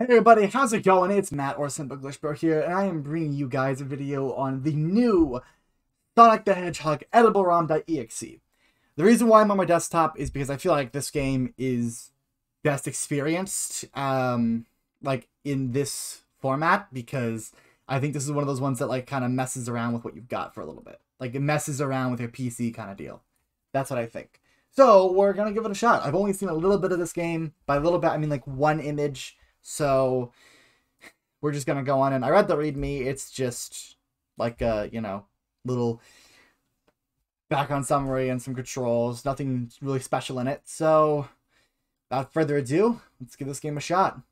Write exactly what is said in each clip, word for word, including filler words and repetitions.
Hey everybody, how's it going? It's Matt or Simple Glitch Bro here, and I am bringing you guys a video on the new Sonic the Hedgehog Editable ROM.exe. The reason why I'm on my desktop is because I feel like this game is best experienced, um, like in this format, because I think this is one of those ones that like kind of messes around with what you've got for a little bit. Like it messes around with your P C kind of deal. That's what I think. So we're gonna give it a shot. I've only seen a little bit of this game. By a little bit, I mean like one image. So we're just gonna go on, and I read the README. It's just like a, you know, little background summary and some controls. Nothing really special in it. So without further ado, let's give this game a shot.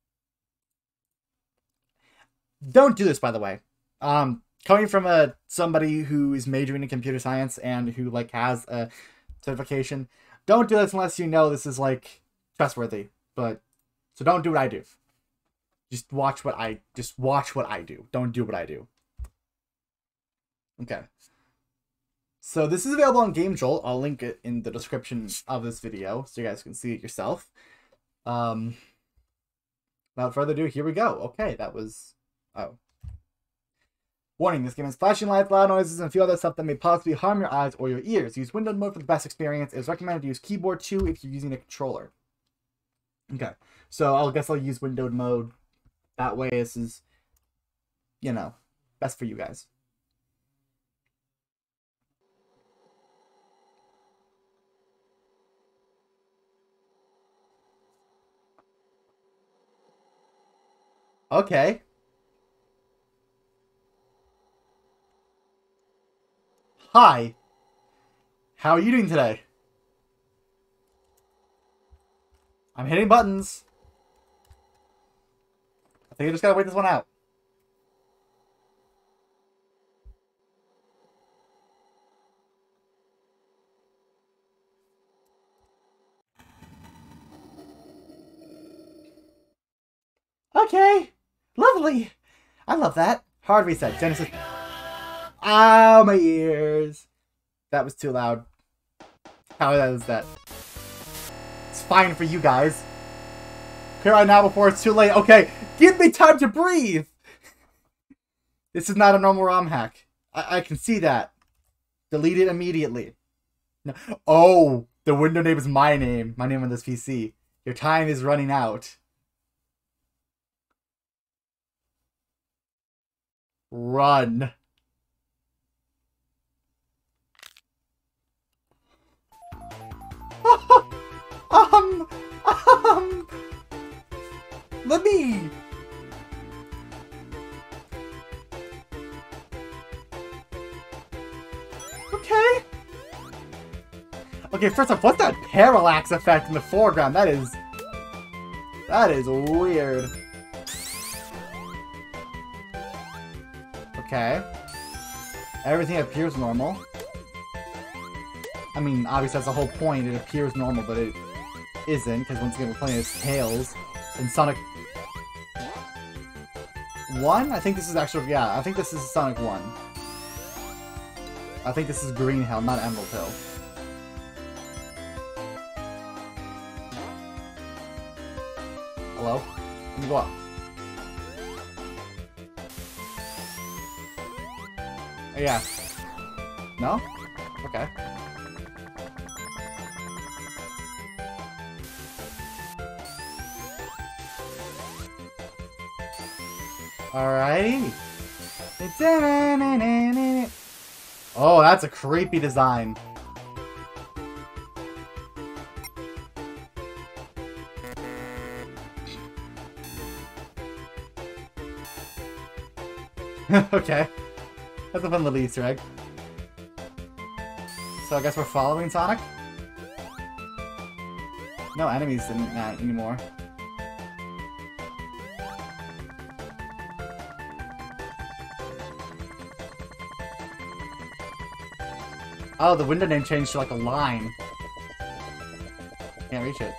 Don't do this, by the way. Um, coming from a somebody who is majoring in computer science and who like has a certification, don't do this unless you know this is like trustworthy. But so don't do what I do. Just watch what I just watch what I do. Don't do what I do. Okay. So this is available on Game Jolt. I'll link it in the description of this video so you guys can see it yourself. Um, without further ado, here we go. Okay, that was oh. Warning, this game has flashing lights, loud noises, and a few other stuff that may possibly harm your eyes or your ears. Use windowed mode for the best experience. It is recommended to use keyboard too if you're using a controller. Okay, so I guess I'll use windowed mode. That way this is, you know, best for you guys. Okay. Hi. How are you doing today? I'm hitting buttons. I think I just gotta wait this one out. Okay. Lovely. I love that. Hard reset. Genesis. Ow, my ears. That was too loud. How is that? It's fine for you guys. Clear right now before it's too late. Okay, give me time to breathe. This is not a normal ROM hack. I, I can see that. Delete it immediately. No. Oh, the window name is my name. My name on this P C. Your time is running out. Run. um, um, let me. Okay. Okay, first off, what's that parallax effect in the foreground? That is, that is weird. Okay. Everything appears normal. I mean, obviously that's the whole point. It appears normal, but it isn't, because once again we're playing as Tails in Sonic one? I think this is actually, yeah, I think this is Sonic one. I think this is Green Hill, not Emerald Hill. Hello? Let me go up. Oh, yeah. No? Okay. Alrighty. Oh, that's a creepy design. Okay. That's a fun little Easter egg. So I guess we're following Sonic? No enemies in that anymore. Oh, the window name changed to like a line. Can't reach it.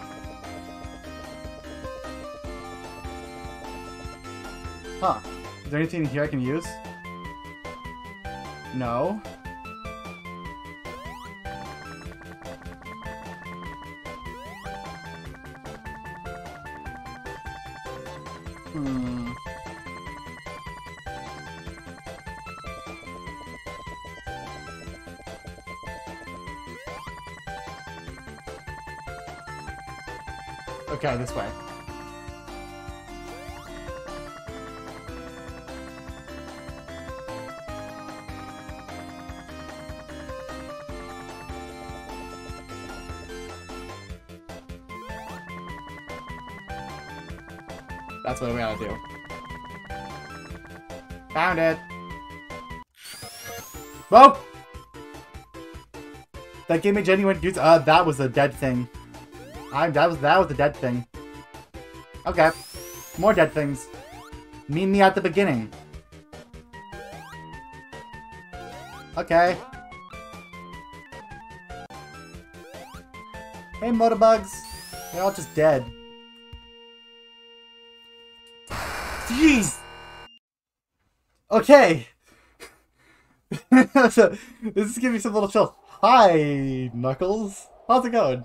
Huh. there anything here I can use? No. Hmm. Okay, this way. That's what we gotta do. Found it! Whoa! That gave me genuine goose. Uh, that was a dead thing. I that was that was a dead thing. Okay. More dead things. Meet me at the beginning. Okay. Hey, motorbugs. They're all just dead. Jeez! Okay! So, this is giving me some little chill. Hi, Knuckles. How's it going?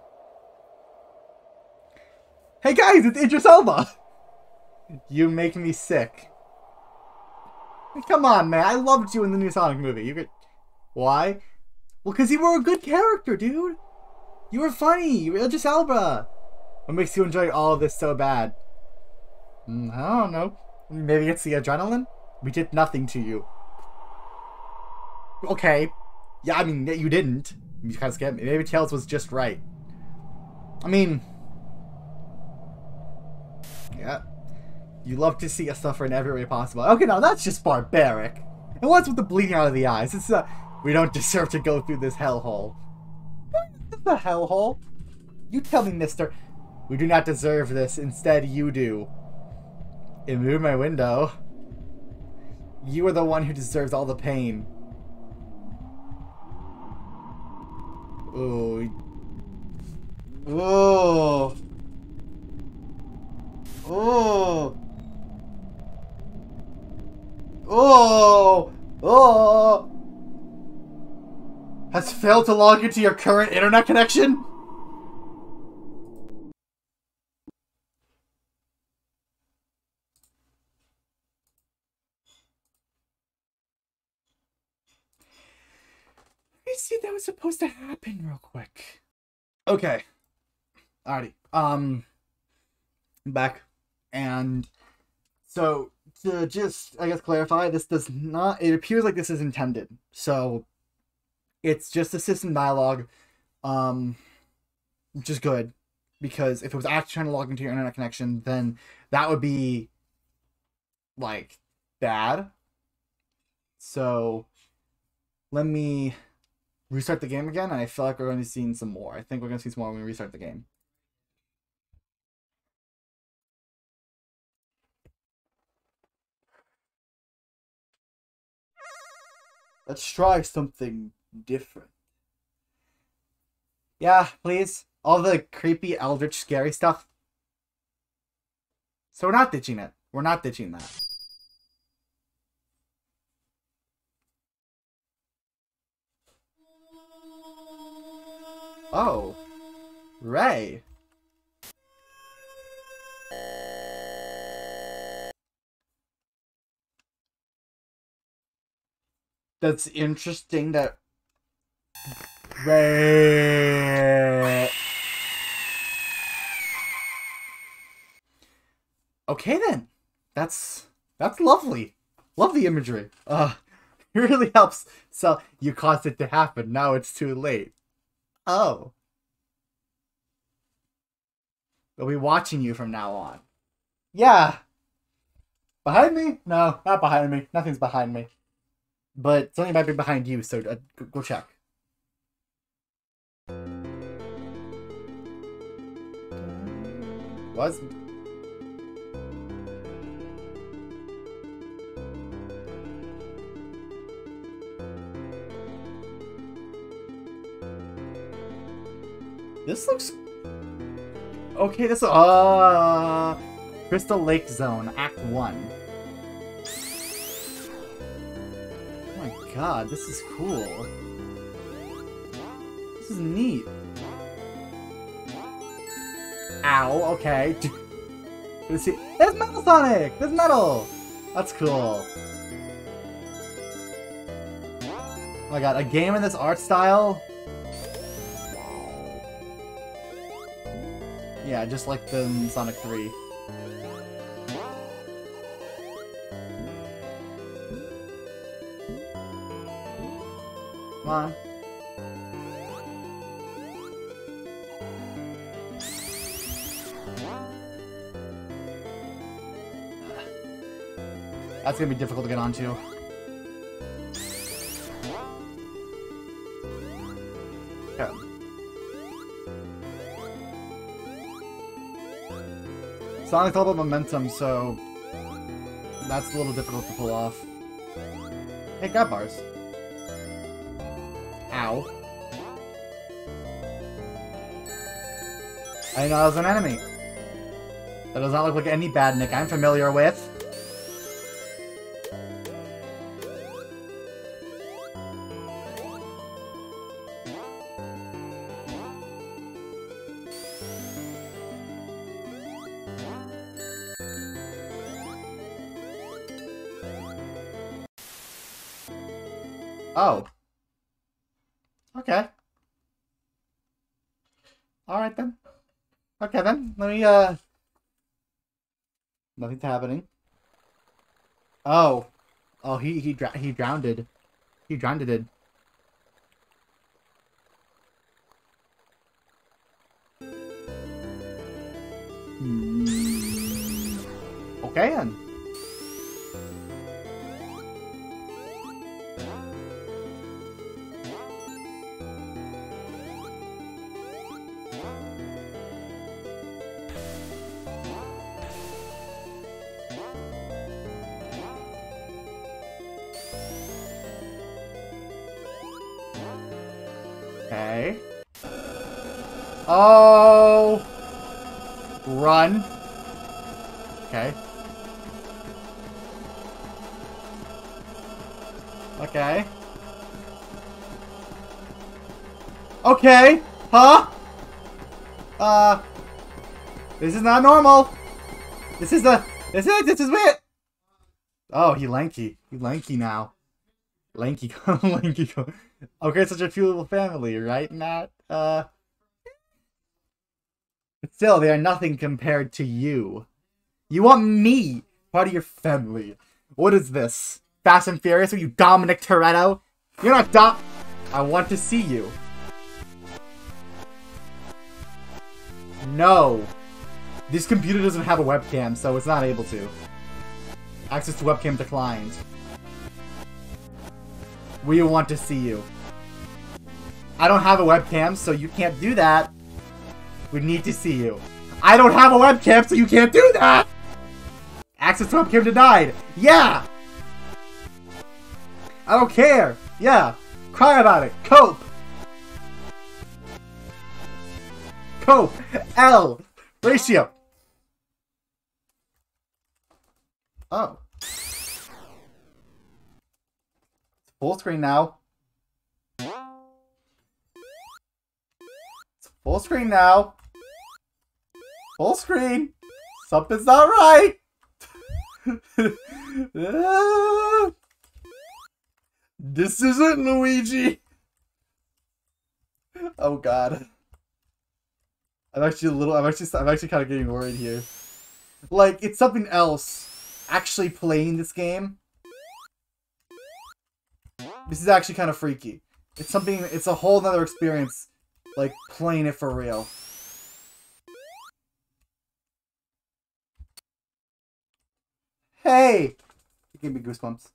Hey guys, it's Idris Elba! You make me sick. Come on, man. I loved you in the new Sonic movie. You could... Why? Well, because you were a good character, dude. You were funny. You were Idris Elba. What makes you enjoy all of this so bad? Mm, I don't know. Maybe it's the adrenaline? We did nothing to you. Okay. Yeah, I mean, you didn't. You kind of scared me. Maybe Tails was just right. I mean... Yeah. You love to see us suffer in every way possible. Okay, now that's just barbaric. And what's with the bleeding out of the eyes? It's uh, we don't deserve to go through this hellhole. This is a hellhole. You tell me, mister. We do not deserve this. Instead, you do. It moved my window. You are the one who deserves all the pain. Ooh. Ooh. Ooh. Oh! Oh! Has failed to log into your current internet connection? Let me see, that was supposed to happen real quick. Okay. Alrighty. Um, I'm back. And so, to just, I guess, clarify, this does not, it appears like this is intended. So, it's just a system dialogue, um, which is good. Because if it was actually trying to log into your internet connection, then that would be, like, bad. So, let me restart the game again, and I feel like we're going to be seeing some more. I think we're going to see some more when we restart the game. Let's try something different. Yeah, please. All the creepy, eldritch, scary stuff. So we're not ditching it. We're not ditching that. Oh. Ray. That's interesting that Ray. Okay then. That's that's lovely. Lovely imagery. Uh it really helps. So you caused it to happen. Now it's too late. Oh. We'll be watching you from now on. Yeah. Behind me? No, not behind me. Nothing's behind me. But something might be behind you, so uh, go check. Was? This looks... Okay, this... Uh... Crystal Lake Zone, Act one. god, this is cool. This is neat. Ow, okay. Let's see. There's Metal Sonic! There's metal! That's cool. Oh my god, a game in this art style? Yeah, just like the Sonic three. Come on. That's gonna be difficult to get onto. Okay. Sonic's all about momentum, so that's a little difficult to pull off. Hey, grab bars. Ow. I didn't know that was an enemy. That does not look like any bad nick I'm familiar with. Oh. Okay. Alright then. Okay then. Let me, uh... Nothing's happening. Oh. Oh, he, he, dr he drowned. He drowned it. Hmm. Okay then. Okay. Oh! Run. Okay. Okay. Okay! Huh? Uh... This is not normal! This is the... This is... This is it! Oh, he lanky. He lanky now. Lanky. Lanky. Okay, such a cute little family, right, Matt? Uh... But still, they are nothing compared to you. You want me, part of your family. What is this? Fast and Furious? Are you Dominic Toretto? You're not Dom... I want to see you. No. This computer doesn't have a webcam, so it's not able to. Access to webcam declined. We want to see you. I don't have a webcam, so you can't do that. We need to see you. I don't have a webcam, so you can't do that! Access to webcam denied. Yeah! I don't care. Yeah. Cry about it. Cope. Cope. L. Ratio. Oh. Full screen now. It's full screen now. Full screen. Something's not right. This isn't Luigi. Oh god. I'm actually a little. I'm actually. I'm actually kind of getting worried here. Like it's something else. Actually playing this game. This is actually kind of freaky. It's something. It's a whole nother experience. Like playing it for real. Hey! It gave me goosebumps.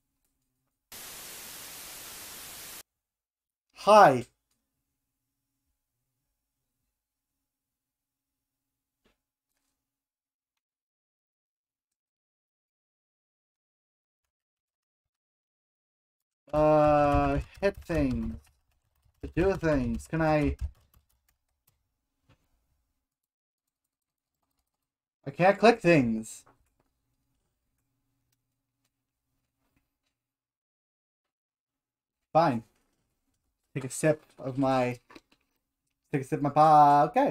Hi. Uh, hit things. To do things. Can I... I can't click things. Fine. Take a sip of my... Take a sip of my pie. Okay.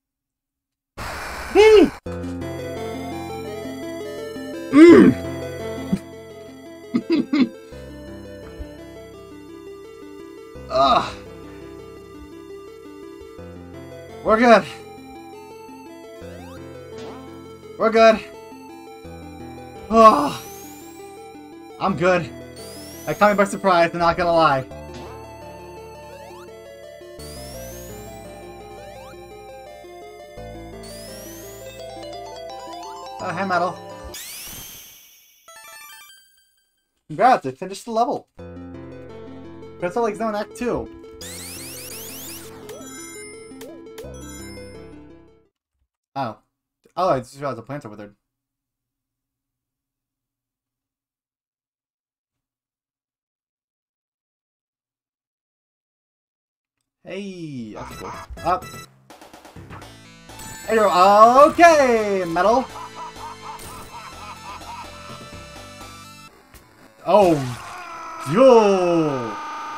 Mmm! Ugh. We're good. We're good. Oh, I'm good. That caught me by surprise, I'm not gonna lie. Oh, hi, Metal. Congrats, I finished the level. That's all like Zone Act two. Oh. Oh, I just realized the plants are withered. Hey, that's cool. Up. Hey, okay, Metal. Oh, yo.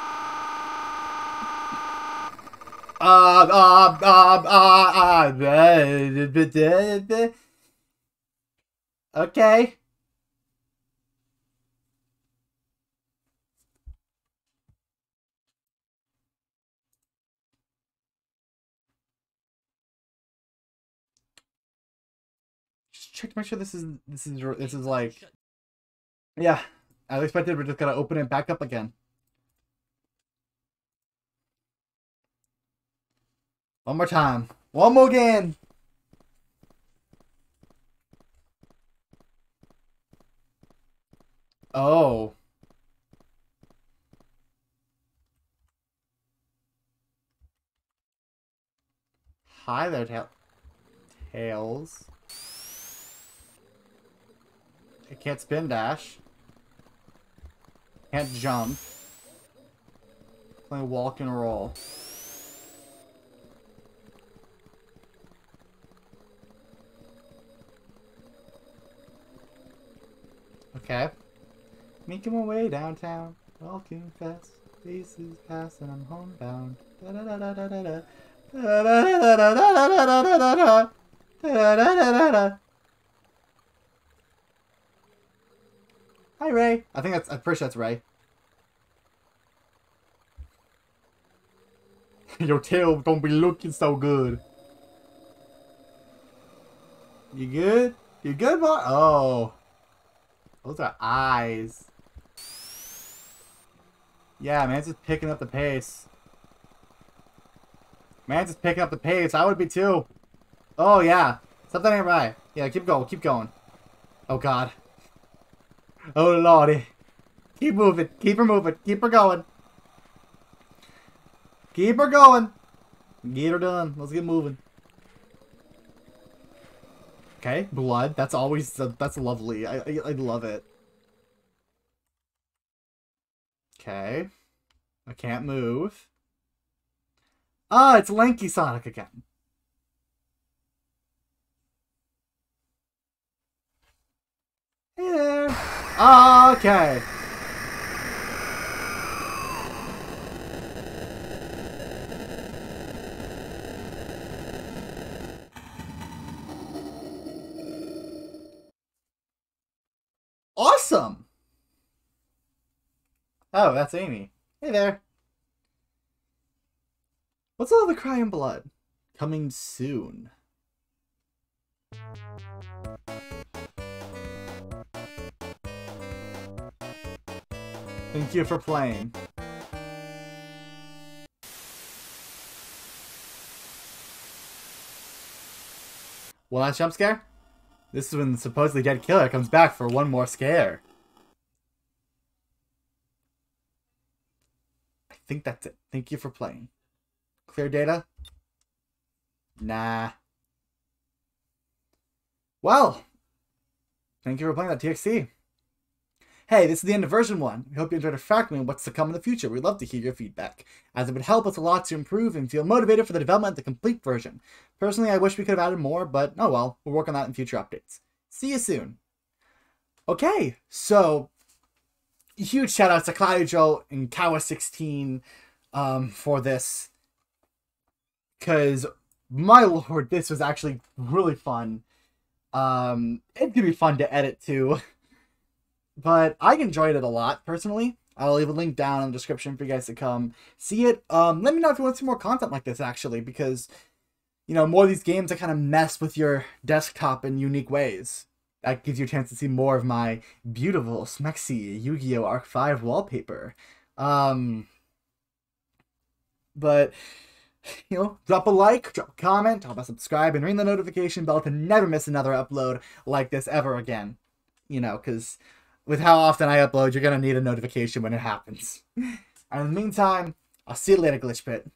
Uh, uh, uh, uh, uh, okay. Just check to make sure this is this is this is like, yeah. As expected, we're just gonna open it back up again. One more time. One more again. Oh. Hi there, tail. Tails. It can't spin dash. Can't jump. Play walk and roll. Okay. Making my way downtown. Walking fast. Faces pass and I'm homebound. Da da da da da da da. Da da da da da da da da da. Da da da da da. Hi, Ray. I think that's, I'm pretty sure that's Ray. Your tail don't be looking so good. You good? You good, boy? Oh. Those are eyes. Yeah, man's just picking up the pace. Man's just picking up the pace. I would be too. Oh, yeah. Something ain't right. Yeah, keep going. Keep going. Oh, God. Oh, lordy. Keep moving. Keep her moving. Keep her going. Keep her going. Get her done. Let's get moving. Okay, blood. That's always, uh, that's lovely. I, I, I love it. Okay. I can't move. Ah, it's Lanky Sonic again. Hey there. Okay. Awesome. Oh, that's Amy. Hey there. What's all the crying blood? Coming soon. Thank you for playing. One last jump scare? This is when the supposedly dead killer comes back for one more scare. I think that's it. Thank you for playing. Clear data? Nah. Well, thank you for playing that T X C. Hey, this is the end of version one. We hope you enjoyed refactoring what's to come in the future. We'd love to hear your feedback, as it would help us a lot to improve and feel motivated for the development of the complete version. Personally, I wish we could have added more, but oh well, we'll work on that in future updates. See you soon. Okay, so huge shout outs to Cloudy Joe and Kawa sixteen um, for this. Because, my lord, this was actually really fun. Um, it's gonna be fun to edit too. But I enjoyed it a lot, personally. I'll leave a link down in the description for you guys to come see it. Um, let me know if you want to see more content like this, actually, because, you know, more of these games that kind of mess with your desktop in unique ways. That gives you a chance to see more of my beautiful, smexy Yu-Gi-Oh! Arc five wallpaper. Um, but, you know, drop a like, drop a comment, drop a subscribe, and ring the notification bell to never miss another upload like this ever again. You know, because with how often I upload, you're going to need a notification when it happens. And in the meantime, I'll see you later, Glitch Pit.